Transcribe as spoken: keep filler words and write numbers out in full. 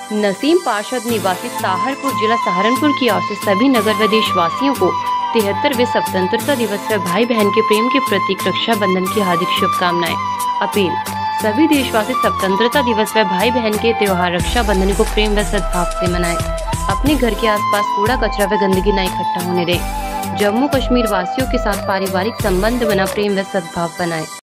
नसीम पार्षद निवासी सहारनपुर जिला सहारनपुर की ओर से सभी नगर व देशवासियों को तिहत्तरवें स्वतंत्रता दिवस व भाई बहन के प्रेम के प्रतीक रक्षाबंधन की हार्दिक शुभकामनाएं। अपील, सभी देशवासी स्वतंत्रता दिवस व भाई बहन के त्योहार रक्षाबंधन को प्रेम व सद्भाव से मनाएं। अपने घर के आसपास कूड़ा कचरा व गंदगी न इकट्ठा होने दें। जम्मू कश्मीर वासियों के साथ पारिवारिक संबंध बना प्रेम व सद्भाव बनाएं।